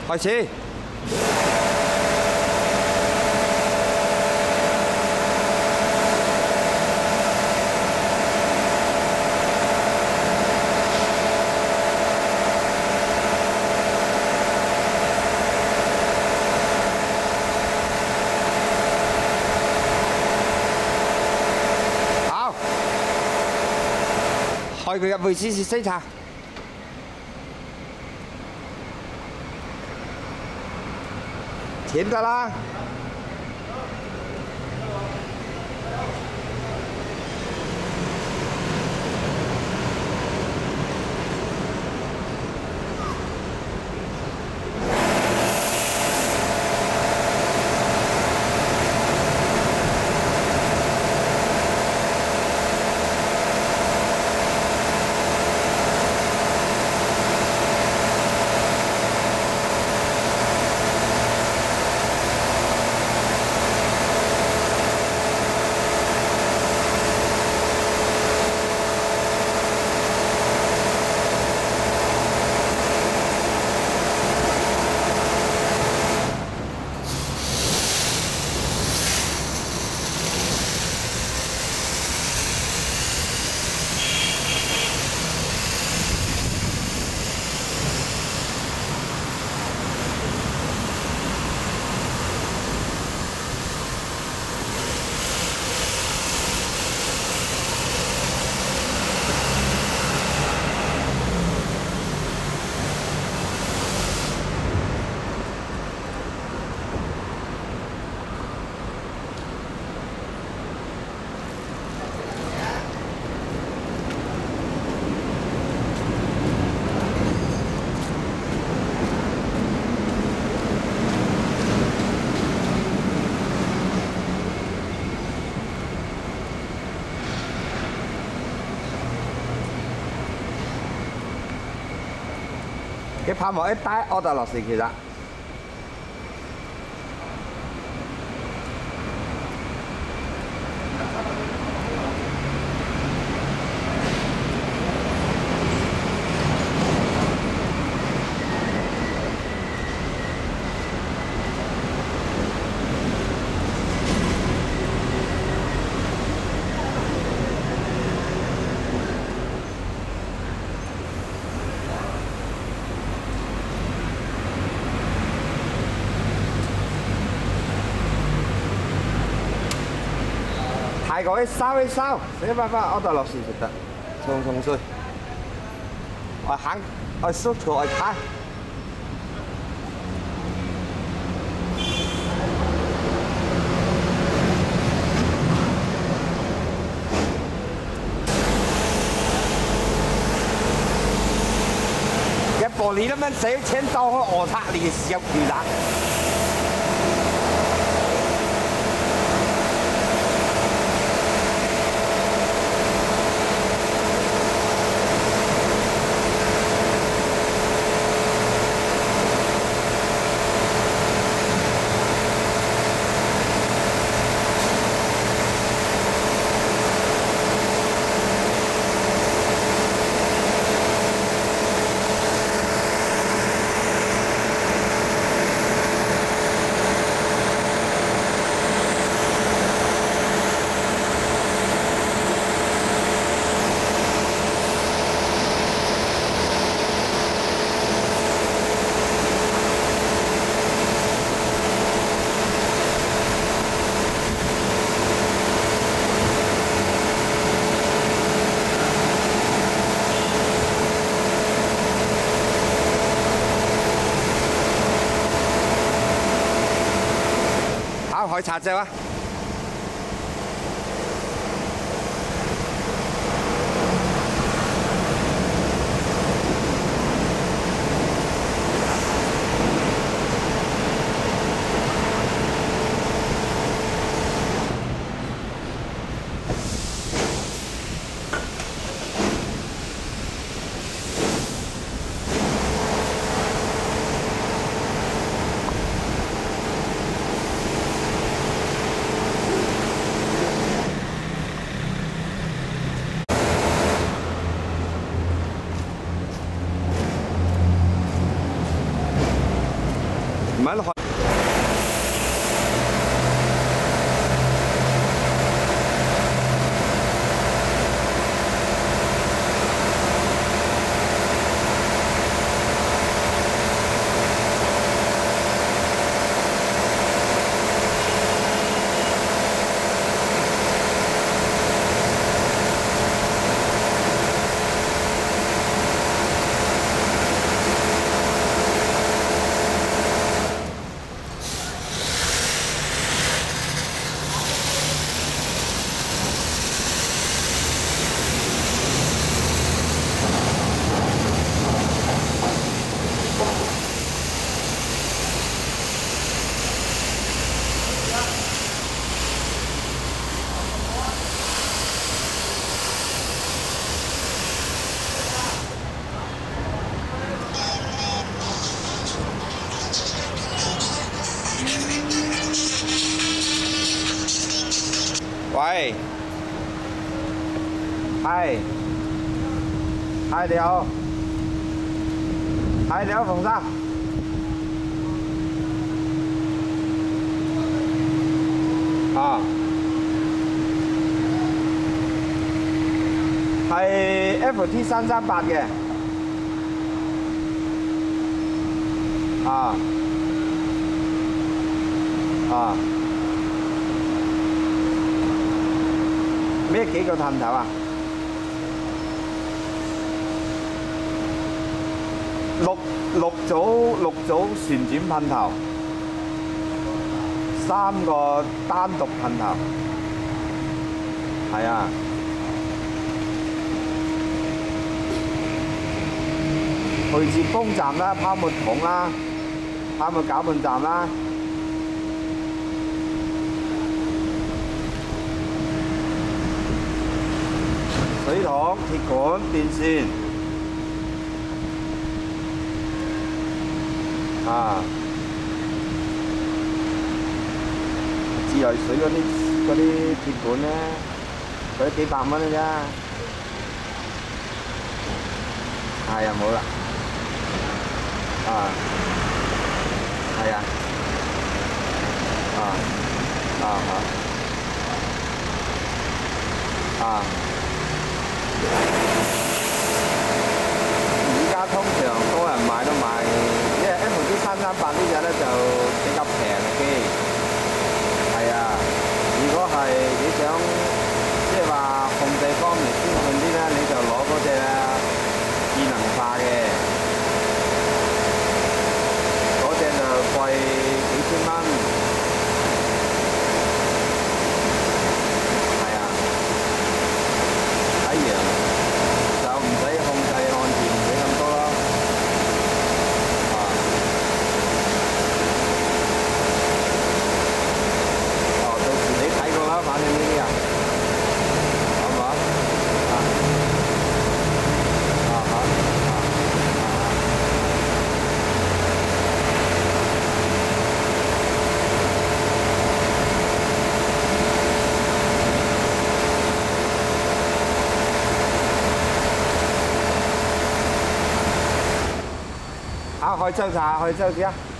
開始。開佢入去試試篩查，填得啦。佢拍埋一帶，我就落時期啦。太過稍微燒，寫翻翻我就落時就得，沖水，我行，我縮出我睇。一玻璃咁樣寫錢到去我拆你嘅小魚啦。開茶啫啊！ 唔係咯。喂，係，係你好，係你好，馮生。啊，係 FT338嘅。啊，啊。咩幾個探頭啊？六組旋轉噴頭，3個單獨噴頭，係啊。配置泵站啦、泡沫筒啦、泡沫攪拌站啦。水桶、鐵管、電線，啊，自來水嗰啲鐵管咧，嗰啲幾百蚊嘅啫，係啊，冇啦，啊，係啊，啊，啊好，啊。而家通常多人買都買，因為 FT338呢隻咧就比較平嘅機，係啊。如果係你想即係話控制方面先進啲咧，你就攞嗰隻智能化嘅，嗰隻就貴幾千蚊。開收下，開收先啊！